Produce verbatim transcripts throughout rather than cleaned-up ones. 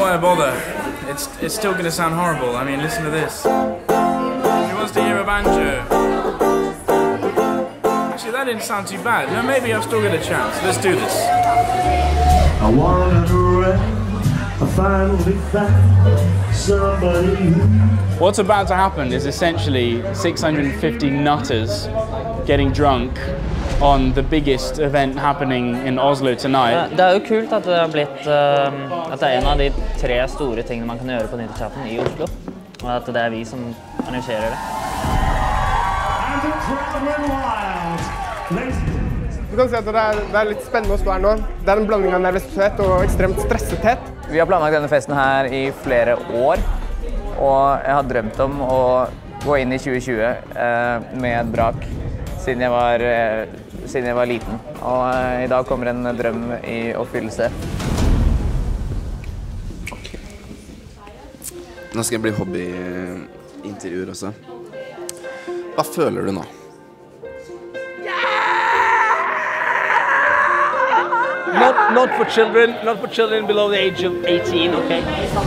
gonna bother. It's it's still gonna sound horrible. I mean, listen to this. Who wants to hear a banjo? Actually, that didn't sound too bad. No, maybe I've still got a chance. Let's do this. I wanted around, I finally found somebody. What's about to happen is essentially six hundred fifty nutters getting drunk on the biggest event happening in Oslo tonight. Det er jo kult at det har blitt uh, at det er en av de tre store tingene man kan gjøre på nyttårsaften i Oslo, og at det er vi som arrangerer det. Du kan si at det er, det er litt spennende å stå her nå. Det er en blanding av nervøsitet og ekstremt stressethet. Vi har planlagt denne festen her i flere år, og jeg har drømt om å gå inn i tjue tjue uh, med et brak siden jeg var uh, siden jeg var liten, og uh, i dag kommer en drøm i oppfyllelse. Okay. Nå skal jeg bli hobbyintervjuer også. Hva føler du nå? Not, not for children, not for children below the age of eighteen, okay?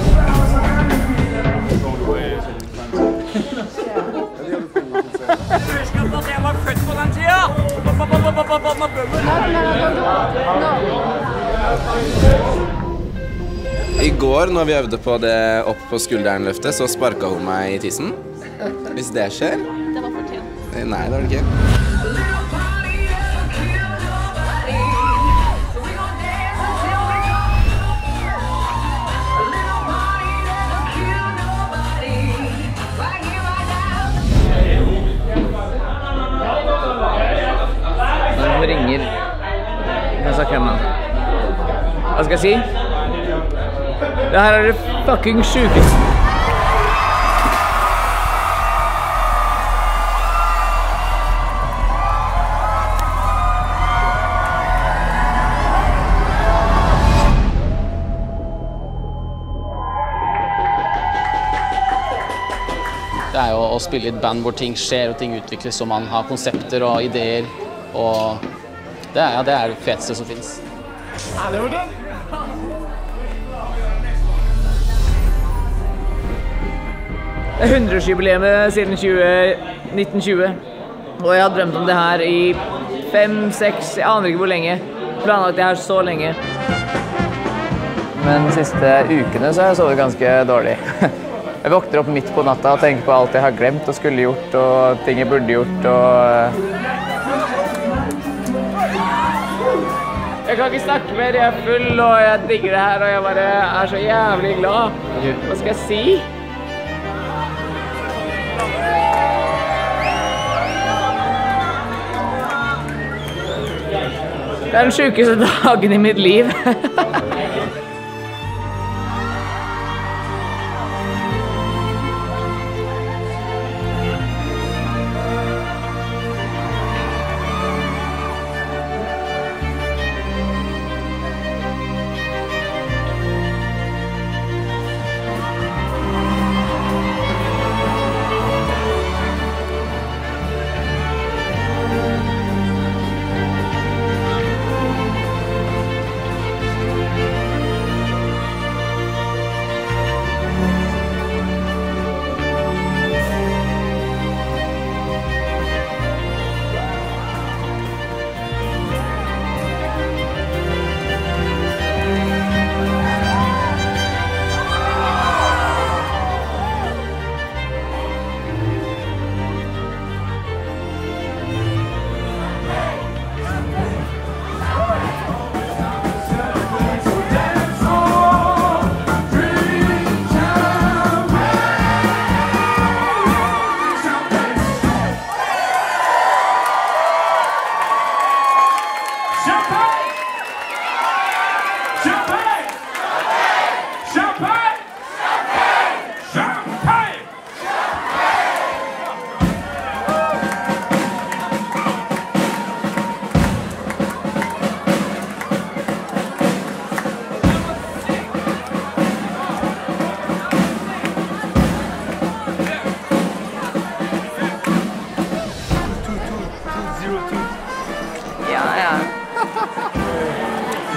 I går, når vi øvde på det opp på skulderen-løftet, så sparket hun meg i tissen. Hvis det skjer... Det var fortjent. Nei, det var det ikke. Når de ringer, jeg snakker med meg. Hva skal jeg si? Det her er det fucking sjukeste. Det er jo å spille i et band hvor ting skjer og ting utvikles, og man har konsepter og ideer. Og det er, ja, det er det feteste som finnes. Ja, det var det. Det er hundreårsjubileet siden nitten tjue, og jeg har drømt om det her i fem, seks, jeg aner ikke hvor lenge. Planlagt det her så lenge. Men de siste ukene så har jeg sovet ganske dårlig. Jeg våkner opp midt på natta og tenker på alt jeg har glemt og skulle gjort, og ting jeg burde gjort, og... Jeg kan ikke snakke mer, jeg er full, og jeg digger det her, og jeg bare er så jævlig glad. Hva skal jeg si? Det er den sjukeste dagen i mitt liv.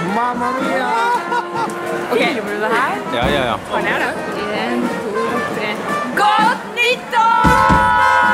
Mamma mia! Filmer du det her? Ja, ja, ja. En, to, tre. Godt nyttår!